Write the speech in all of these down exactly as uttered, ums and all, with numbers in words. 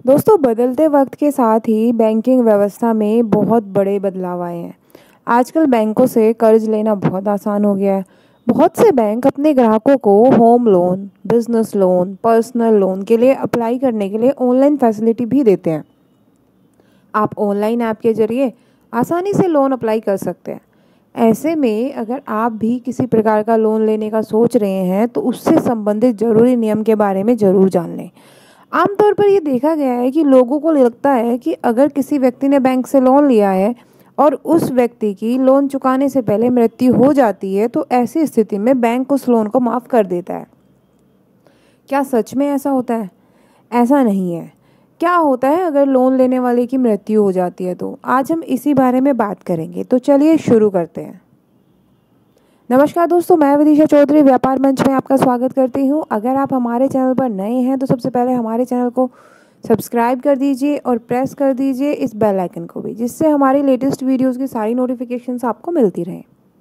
दोस्तों, बदलते वक्त के साथ ही बैंकिंग व्यवस्था में बहुत बड़े बदलाव आए हैं। आजकल बैंकों से कर्ज लेना बहुत आसान हो गया है। बहुत से बैंक अपने ग्राहकों को home loan, business loan, personal loan के लिए अप्लाई करने के लिए ऑनलाइन फैसिलिटी भी देते हैं। आप ऑनलाइन ऐप के जरिए आसानी से लोन अप्लाई कर सकते हैं। ऐसे में अगर आप भी किसी प्रकार का लोन लेने का सोच रहे हैं तो उससे संबंधित जरूरी नियम के बारे में ज़रूर जान लें। आमतौर पर ये देखा गया है कि लोगों को लगता है कि अगर किसी व्यक्ति ने बैंक से लोन लिया है और उस व्यक्ति की लोन चुकाने से पहले मृत्यु हो जाती है तो ऐसी स्थिति में बैंक उस लोन को माफ़ कर देता है। क्या सच में ऐसा होता है? ऐसा नहीं है। क्या होता है अगर लोन लेने वाले की मृत्यु हो जाती है? तो आज हम इसी बारे में बात करेंगे। तो चलिए शुरू करते हैं। नमस्कार दोस्तों, मैं विदिशा चौधरी व्यापार मंच में आपका स्वागत करती हूं। अगर आप हमारे चैनल पर नए हैं तो सबसे पहले हमारे चैनल को सब्सक्राइब कर दीजिए और प्रेस कर दीजिए इस बेल आइकन को भी, जिससे हमारी लेटेस्ट वीडियोस की सारी नोटिफिकेशंस आपको मिलती रहें।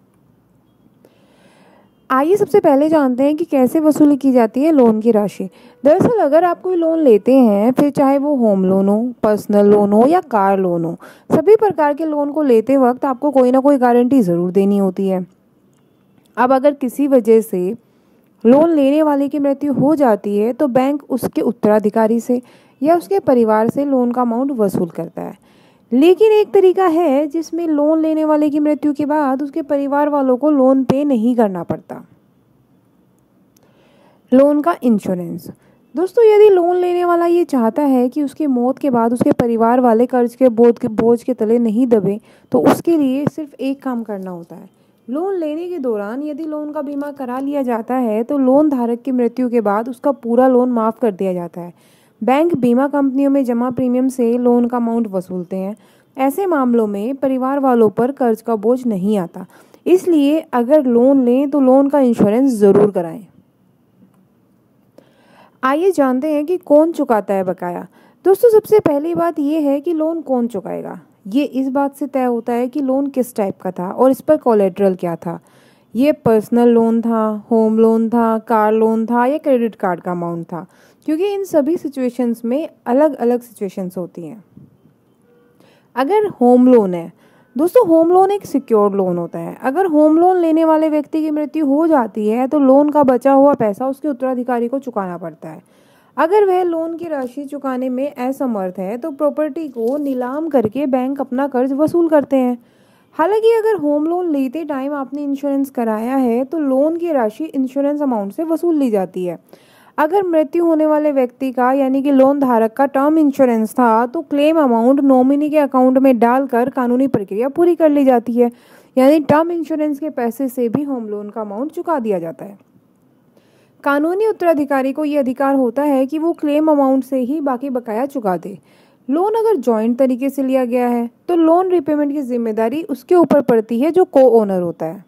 आइए सबसे पहले जानते हैं कि कैसे वसूली की जाती है लोन की राशि। दरअसल अगर आप कोई लोन लेते हैं, फिर चाहे वो होम लोन हो, पर्सनल लोन हो या कार लोन हो, सभी प्रकार के लोन को लेते वक्त आपको कोई ना कोई गारंटी ज़रूर देनी होती है। अब अगर किसी वजह से लोन लेने वाले की मृत्यु हो जाती है तो बैंक उसके उत्तराधिकारी से या उसके परिवार से लोन का अमाउंट वसूल करता है। लेकिन एक तरीका है जिसमें लोन लेने वाले की मृत्यु के बाद उसके परिवार वालों को लोन पे नहीं करना पड़ता। लोन का इंश्योरेंस। दोस्तों, यदि लोन लेने वाला ये चाहता है कि उसकी मौत के बाद उसके परिवार वाले कर्ज के बोझ के बोझ के तले नहीं दबे, तो उसके लिए सिर्फ एक काम करना होता है। लोन लेने के दौरान यदि लोन का बीमा करा लिया जाता है तो लोन धारक की मृत्यु के बाद उसका पूरा लोन माफ़ कर दिया जाता है। बैंक बीमा कंपनियों में जमा प्रीमियम से लोन का अमाउंट वसूलते हैं। ऐसे मामलों में परिवार वालों पर कर्ज का बोझ नहीं आता। इसलिए अगर लोन लें तो लोन का इंश्योरेंस ज़रूर कराएं। आइए जानते हैं कि कौन चुकाता है बकाया। दोस्तों, सबसे पहली बात यह है कि लोन कौन चुकाएगा। ये इस बात से तय होता है कि लोन किस टाइप का था और इस पर कोलेट्रल क्या था। ये पर्सनल लोन था, होम लोन था, कार लोन था या क्रेडिट कार्ड का अमाउंट था, क्योंकि इन सभी सिचुएशंस में अलग अलग सिचुएशंस होती हैं। अगर होम लोन है, दोस्तों होम लोन एक सिक्योर्ड लोन होता है। अगर होम लोन लेने वाले व्यक्ति की मृत्यु हो जाती है तो लोन का बचा हुआ पैसा उसके उत्तराधिकारी को चुकाना पड़ता है। अगर वह लोन की राशि चुकाने में असमर्थ है तो प्रॉपर्टी को नीलाम करके बैंक अपना कर्ज वसूल करते हैं। हालांकि अगर होम लोन लेते टाइम आपने इंश्योरेंस कराया है तो लोन की राशि इंश्योरेंस अमाउंट से वसूल ली जाती है। अगर मृत्यु होने वाले व्यक्ति का यानी कि लोन धारक का टर्म इंश्योरेंस था तो क्लेम अमाउंट नॉमिनी के अकाउंट में डालकर कानूनी प्रक्रिया पूरी कर ली जाती है। यानी टर्म इंश्योरेंस के पैसे से भी होम लोन का अमाउंट चुका दिया जाता है। कानूनी उत्तराधिकारी को ये अधिकार होता है कि वो क्लेम अमाउंट से ही बाकी बकाया चुका दे। लोन अगर जॉइंट तरीके से लिया गया है तो लोन रिपेमेंट की जिम्मेदारी उसके ऊपर पड़ती है जो को ओनर होता है।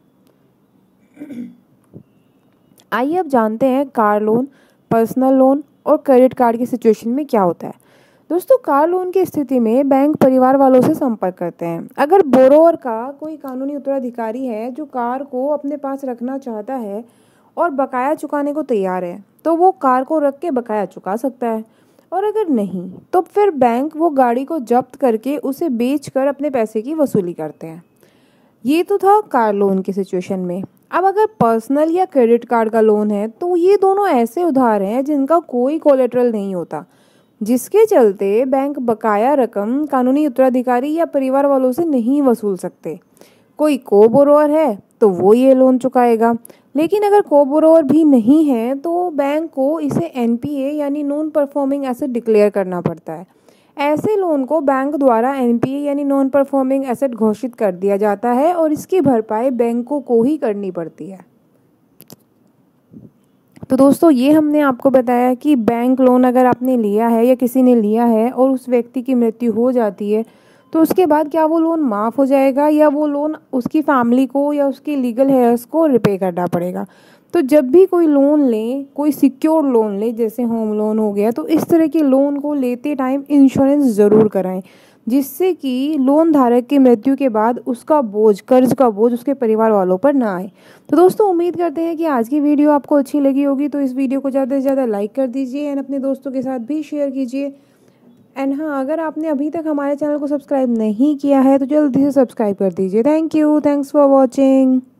आइए अब जानते हैं कार लोन, पर्सनल लोन और क्रेडिट कार्ड की सिचुएशन में क्या होता है। दोस्तों, कार लोन की स्थिति में बैंक परिवार वालों से संपर्क करते हैं। अगर बोरोवर का कोई कानूनी उत्तराधिकारी है जो कार को अपने पास रखना चाहता है और बकाया चुकाने को तैयार है तो वो कार को रख के बकाया चुका सकता है, और अगर नहीं तो फिर बैंक वो गाड़ी को जब्त करके उसे बेचकर अपने पैसे की वसूली करते हैं। ये तो था कार लोन की सिचुएशन में। अब अगर पर्सनल या क्रेडिट कार्ड का लोन है तो ये दोनों ऐसे उधार हैं जिनका कोई कोलेट्रल नहीं होता, जिसके चलते बैंक बकाया रकम कानूनी उत्तराधिकारी या परिवार वालों से नहीं वसूल सकते। कोई को बोरोवर है तो वो ये लोन चुकाएगा, लेकिन अगर को बोरोवर भी नहीं है तो बैंक को इसे एनपीए यानी नॉन परफॉर्मिंग एसेट डिक्लेयर करना पड़ता है। ऐसे लोन को बैंक द्वारा एनपीए यानी नॉन परफॉर्मिंग एसेट घोषित कर दिया जाता है और इसकी भरपाई बैंकों को ही करनी पड़ती है। तो दोस्तों, ये हमने आपको बताया कि बैंक लोन अगर आपने लिया है या किसी ने लिया है और उस व्यक्ति की मृत्यु हो जाती है तो उसके बाद क्या वो लोन माफ़ हो जाएगा या वो लोन उसकी फैमिली को या उसकी लीगल हेयर्स को रिपे करना पड़ेगा। तो जब भी कोई लोन लें, कोई सिक्योर लोन ले, जैसे होम लोन हो गया, तो इस तरह के लोन को लेते टाइम इंश्योरेंस ज़रूर कराएं, जिससे कि लोन धारक की मृत्यु के बाद उसका बोझ, कर्ज का बोझ उसके परिवार वालों पर ना आए। तो दोस्तों, उम्मीद करते हैं कि आज की वीडियो आपको अच्छी लगी होगी। तो इस वीडियो को ज़्यादा से ज़्यादा लाइक कर दीजिए एंड अपने दोस्तों के साथ भी शेयर कीजिए। एंड हाँ, अगर आपने अभी तक हमारे चैनल को सब्सक्राइब नहीं किया है तो जल्दी से सब्सक्राइब कर दीजिए। Thank you, thanks for watching.